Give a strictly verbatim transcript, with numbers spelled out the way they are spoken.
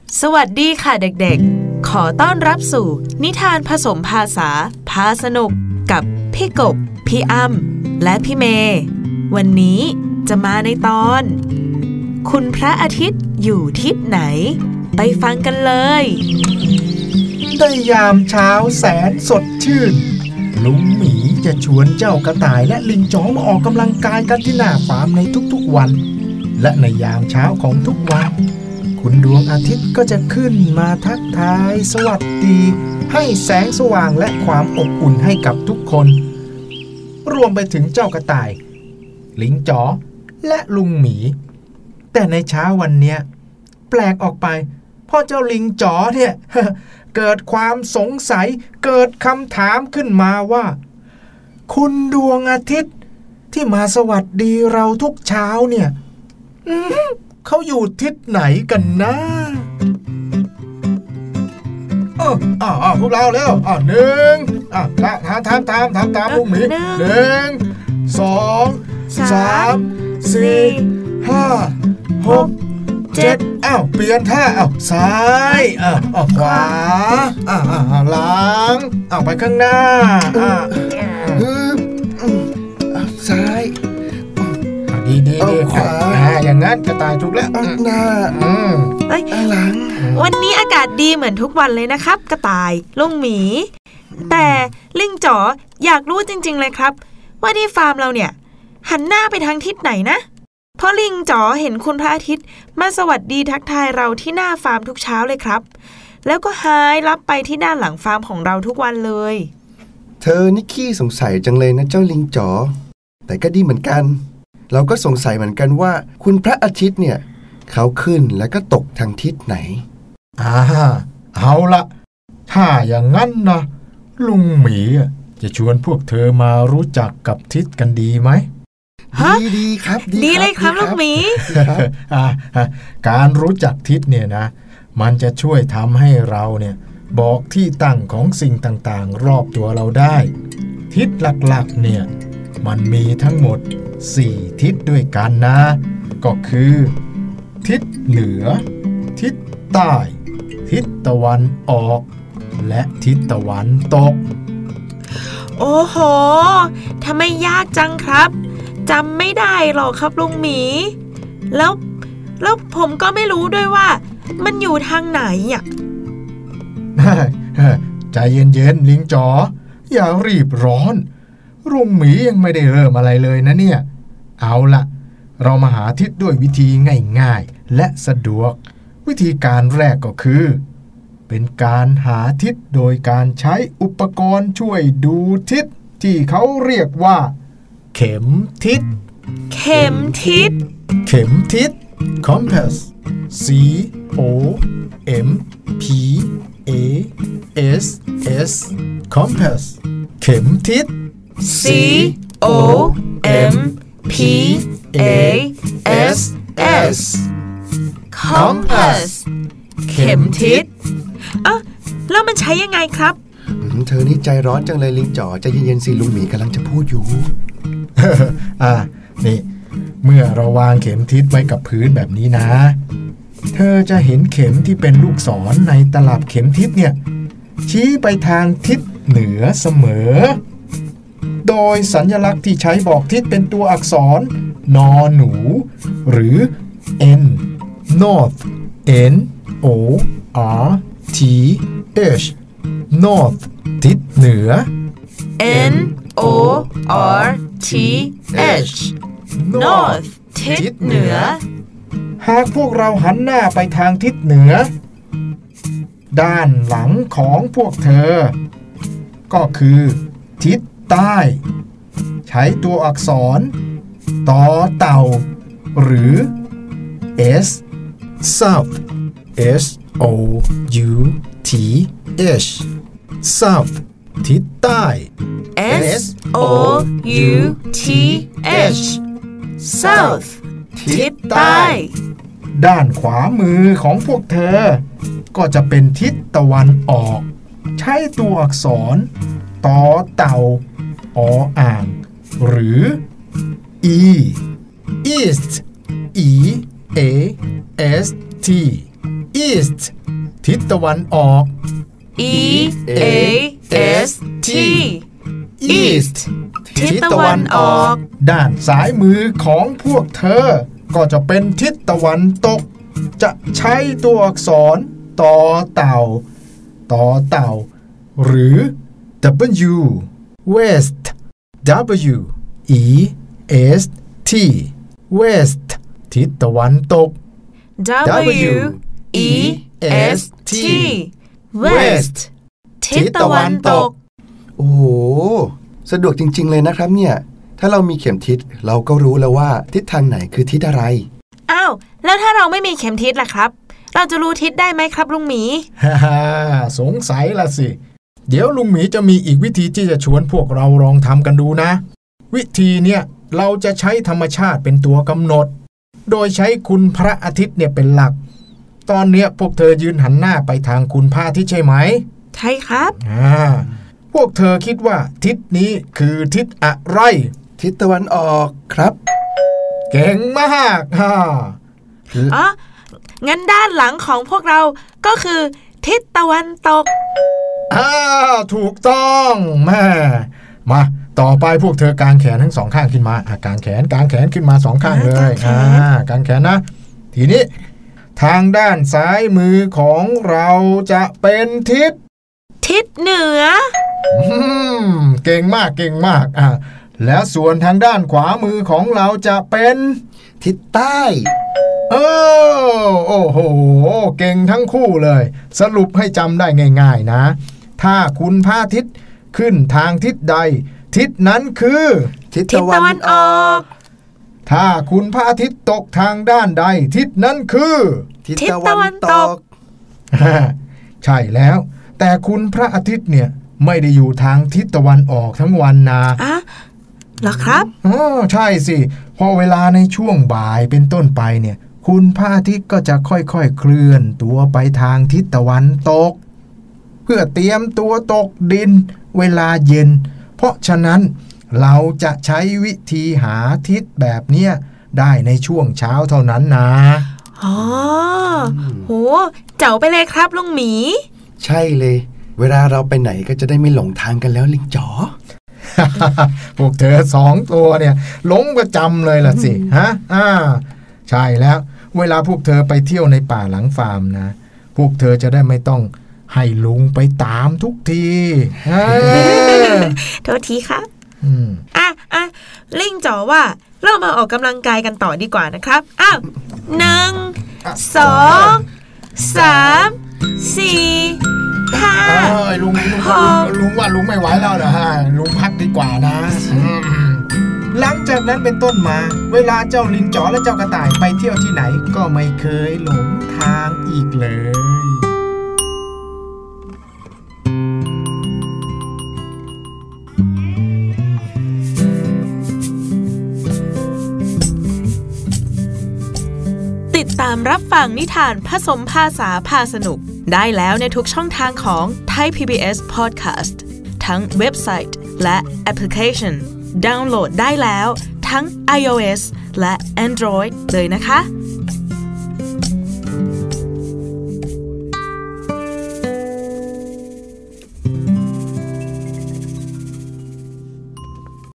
สวัสดีค่ะเด็กๆขอต้อนรับสู่นิทานผสมภาษาพาสนุกกับพี่กบพี่อ้ำและพี่เมย์วันนี้จะมาในตอนคุณพระอาทิตย์อยู่ทิศไหนไปฟังกันเลยได้ยามเช้าแสนสดชื่นลุงหมีจะชวนเจ้ากระต่ายและลิงจ๋อมาออกกำลังกายกันที่หน้าฟาร์มในทุกๆวันและในยามเช้าของทุกวันคุณดวงอาทิตย์ก็จะขึ้นมาทักทายสวัสดีให้แสงสว่างและความอบอุ่นให้กับทุกคนรวมไปถึงเจ้ากระต่ายลิงจ๋อและลุงหมีแต่ในเช้าวันเนี้ยแปลกออกไปพ่อเจ้าลิงจ๋อเนี่ยเกิดความสงสัยเกิดคำถามขึ้นมาว่าคุณดวงอาทิตย์ที่มาสวัสดีเราทุกเช้าเนี่ยเขาอยู่ทิศไหนกันนะอ๋ออ๋อพวกเราแล้วอ๋อหนึ่งอ่ะถามถามถามถามถามลุงหมีหนึ่งสองสามสี่ห้าหกเจ็ดอ้าวเปลี่ยนท่าอ้าวซ้ายอ้าวอ้าวขวาอ้าวหลังอ้าวไปข้างหน้าอ้าวซ้ายดีดีดีขวาอย่างงั้นกระต่ายถูกแล้วหน้าอืมเอ้ยหลังวันนี้อากาศดีเหมือนทุกวันเลยนะครับกระต่ายลุงหมีแต่ลิงจ๋ออยากรู้จริงๆเลยครับว่าที่ฟาร์มเราเนี่ยหันหน้าไปทางทิศไหนนะเพราะลิงจ๋อเห็นคุณพระอาทิตย์มาสวัสดีทักทายเราที่หน้าฟาร์มทุกเช้าเลยครับแล้วก็หายลับไปที่ด้านหลังฟาร์มของเราทุกวันเลยเธอนี่ขี้สงสัยจังเลยนะเจ้าลิงจ๋อแต่ก็ดีเหมือนกันเราก็สงสัยเหมือนกันว่าคุณพระอาทิตย์เนี่ยเขาขึ้นแล้วก็ตกทางทิศไหนอ่าเอาละถ้าอย่างนั้นนะลุงหมีจะชวนพวกเธอมารู้จักกับทิศกันดีไหมดีดีครับดีเลยครับลุงหมีการรู้จักทิศเนี่ยนะมันจะช่วยทำให้เราเนี่ยบอกที่ตั้งของสิ่งต่างๆรอบตัวเราได้ทิศหลักๆเนี่ยมันมีทั้งหมดสี่ทิศด้วยกันนะก็คือทิศเหนือทิศใต้ทิศตะวันออกและทิศตะวันตกโอ้โหทำไมยากจังครับจำไม่ได้หรอกครับลุงหมีแล้วแล้วผมก็ไม่รู้ด้วยว่ามันอยู่ทางไหนอ่ะใจเย็นๆลิงจ๋ออย่ารีบร้อนลุงหมียังไม่ได้เริ่มอะไรเลยนะเนี่ยเอาล่ะเรามาหาทิศด้วยวิธีง่ายๆและสะดวกวิธีการแรกก็คือเป็นการหาทิศโดยการใช้อุปกรณ์ช่วยดูทิศที่เขาเรียกว่าเข็มทิศเข็มทิศเข็มทิศ compass C O M P A S S compass เข็มทิศ C O M P A S S compass เข็มทิศเอ้าแล้วมันใช้ยังไงครับเธอนี่ใจร้อนจังเลยลิงจ๋อใจเย็นๆสิลุงหมีกำลังจะพูดอยู่อ่านี่เมื่อเราวางเข็มทิศไว้กับพื้นแบบนี้นะเธอจะเห็นเข็มที่เป็นลูกศรในตลับเข็มทิศเนี่ยชี้ไปทางทิศเหนือเสมอโดยสัญลักษณ์ที่ใช้บอกทิศเป็นตัวอักษรนอหนูหรือ N North N O R T H North ทิศเหนือ N O R T H North ทิศเหนือหากพวกเราหันหน้าไปทางทิศเหนือด้านหลังของพวกเธอก็คือทิศใต้ใช้ตัวอักษรต่อเต่าหรือ S South S O U T H South ทิศใต้ S O U T H South ทิศใต้ด้านขวามือของพวกเธอก็จะเป็นทิศตะวันออกใช้ตัวอักษรต่อเต่าออ่างหรือ E East E A S T East ทิศตะวันออก E A S T East ทิศตะวันออกด้านซ้ายมือของพวกเธอก็จะเป็นทิศตะวันตกจะใช้ตัวอักษรต่อเต่าต่อเต่าหรือ W West W E S T West ทิศตะวันตก W E S T West ทิศตะวันตกโอ้โหสะดวกจริงๆเลยนะครับเนี่ยถ้าเรามีเข็มทิศเราก็รู้แล้วว่าทิศทางไหนคือทิศอะไรอ้าวแล้วถ้าเราไม่มีเข็มทิศล่ะครับเราจะรู้ทิศได้ไหมครับลุงหมีฮ่าสงสัยละสิเดี๋ยวลุงหมีจะมีอีกวิธีที่จะชวนพวกเราลองทำกันดูนะวิธีเนี่ยเราจะใช้ธรรมชาติเป็นตัวกำหนดโดยใช้คุณพระอาทิตย์เนี่ยเป็นหลักตอนเนี้ยพวกเธอยืนหันหน้าไปทางคุณพระอาทิตย์ใช่ไหมใช่ครับอ่าพวกเธอคิดว่าทิศนี้คือทิศอะไรทิศตะวันออกครับเก่งมากฮ่าอ๋องั้นด้านหลังของพวกเราก็คือทิศตะวันตกอ้าวถูกต้องแม่มาต่อไปพวกเธอกางแขนทั้งสองข้างขึ้นมาอ่ะกางแขนกางแขนขึ้นมาสองข้างเลยอ่ากางแขนนะทีนี้ทางด้านซ้ายมือของเราจะเป็นทิศทิศเหนืออืมเก่งมากเก่งมากอ่ะแล้วส่วนทางด้านขวามือของเราจะเป็นทิศใต้เออโอ้โหเก่งทั้งคู่เลยสรุปให้จำได้ง่ายๆนะถ้าคุณพระอาทิตย์ขึ้นทางทิศใดทิศนั้นคือทิศตะวันออกถ้าคุณพระอาทิตย์ตกทางด้านใดทิศนั้นคือทิศตะวันตกใช่แล้วแต่คุณพระอาทิตย์เนี่ยไม่ได้อยู่ทางทิศตะวันออกทั้งวันนะอ่ะเหรอครับอ๋อใช่สิพอเวลาในช่วงบ่ายเป็นต้นไปเนี่ยคุณพระอาทิตย์ก็จะค่อยๆเคลื่อนตัวไปทางทิศตะวันตกเพื่อเตรียมตัวตกดินเวลาเย็นเพราะฉะนั้นเราจะใช้วิธีหาทิศแบบเนี้ยได้ในช่วงเช้าเท่านั้นนะอ๋อโหเจ๋วไปเลยครับลุงหมีใช่เลยเวลาเราไปไหนก็จะได้ไม่หลงทางกันแล้วลิงจ๋อพวกเธอสองตัวเนี่ยหลงประจำเลยล่ะสิฮะอ่าใช่แล้วเวลาพวกเธอไปเที่ยวในป่าหลังฟาร์มนะพวกเธอจะได้ไม่ต้องให้ลุงไปตามทุกทีโทษทีครับอ่ะอ่ะลิงจ๋อว่าเรามาออกกำลังกายกันต่อดีกว่านะครับอ้าวหนึ่งสองสามสี่ห้าลุงลุงลุงว่าลุงไม่ไหวแล้วเหรอฮะลุงพักดีกว่านะหลังจากนั้นเป็นต้นมาเวลาเจ้าลิงจ๋อและเจ้ากระต่ายไปเที่ยวที่ไหนก็ไม่เคยหลงทางอีกเลยติดตามรับฟังนิทานผสมภาษาพาสนุกได้แล้วในทุกช่องทางของ Thai พี บี เอส Podcast ทั้งเว็บไซต์และแอปพลิเคชันดาวน์โหลดได้แล้วทั้ง iOS และ Android เลยนะคะ